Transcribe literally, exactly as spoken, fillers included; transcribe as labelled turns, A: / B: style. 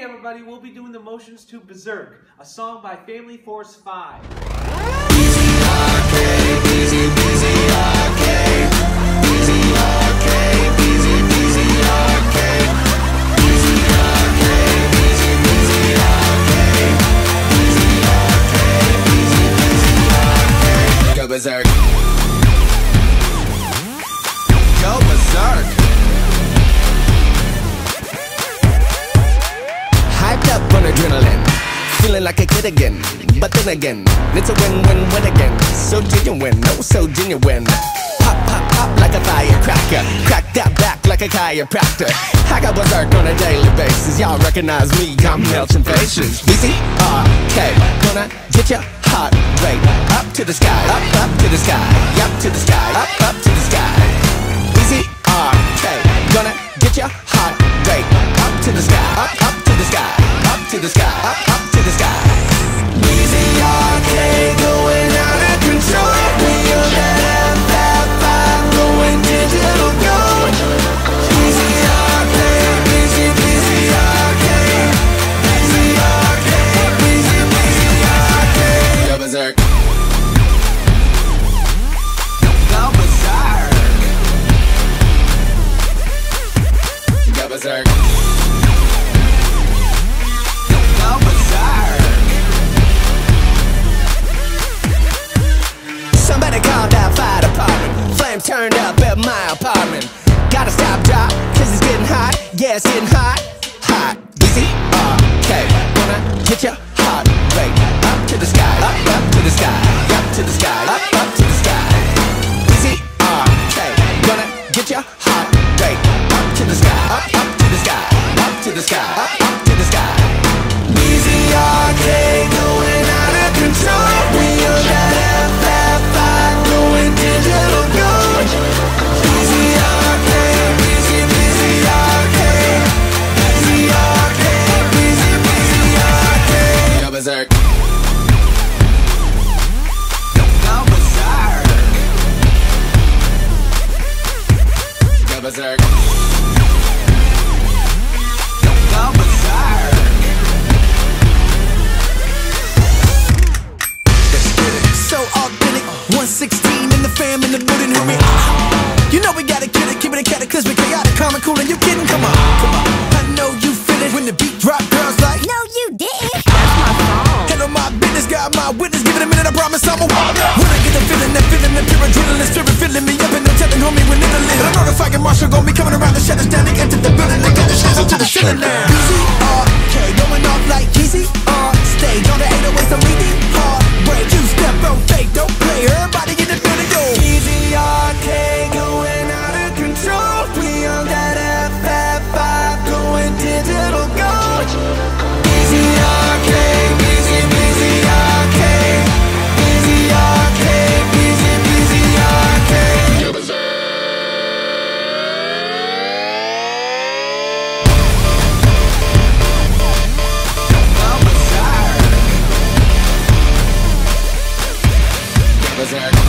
A: everybody, we'll be doing the motions to Berserk, a song by Family Force five.
B: Easy arcade, easy, easy arcade. Easy arcade, easy, easy arcade. Easy arcade, easy, easy arcade. Easy arcade, easy, easy arcade. Go Berserk. Go Berserk. Hyped up on adrenaline, feeling like a kid again. But then again, it's a win-win-win again. So genuine, oh so genuine. Pop, pop, pop like a firecracker. Crack that back like a chiropractor. I got Berserk on a daily basis. Y'all recognize me, I'm melting faces. Easy arcade, gonna get your heart rate up to the sky, up, up to the sky, up to the sky, up, up to the sky. Easy arcade, gonna get your heart rate up to the sky, up, up to the sky, up to the sky, up, up to the sky. Easy arcade, going out of control. We on that F F five, going digital gold. Easy arcade, easy, easy arcade. Easy arcade, easy, easy arcade. Go Berserk. Go Berserk. Go Berserk. Go Berserk. Somebody call that fire department. Flame turned up at my apartment. Gotta stop, drop, cause it's getting hot. Yeah, it's getting hot, hot. Easy arcade, gonna get your heart rate up to the sky, up, up to the sky, up to the sky, up, up to the sky. Easy arcade, gonna get your heart rate up to the sky, up, up to the sky, up to the sky, up, up to the sky. Easy arcade, going out of control. We on that F F five, going digital gold. Easy arcade, easy, easy arcade. Easy arcade, easy, easy arcade. Go Berserk. Go Berserk. Go Berserk. Go Berserk. So authentic, one sixteen in the fam in the building, hurry up. You know we gotta kill it, keep it a cataclysmic, chaotic, calm and cool, and you kidding? Come on, come on. I know you feel it when the beat drop, girls like,
C: No, you didn't. That's my song.
B: handle my business, got my witness, give it a minute, I promise I'm a walk. When I get the feeling, that feeling, that pure adrenaline, spirit filling me up, and no telling homie when in the lit. I know the fucking marshal gon' be coming around the shadows down, they enter the building, they got the shadows up to the ceiling now. Easy arcade, going off like easy on stage, on the eight oh eight, so easy hard break. You step on fake, don't play, everybody in the building go. Easy arcade, going out of control. We on that F F five, going digital gold. Easy arcade, easy, easy arcade. Easy arcade, easy, easy arcade. Go Berserk. Go Berserk. Go Berserk.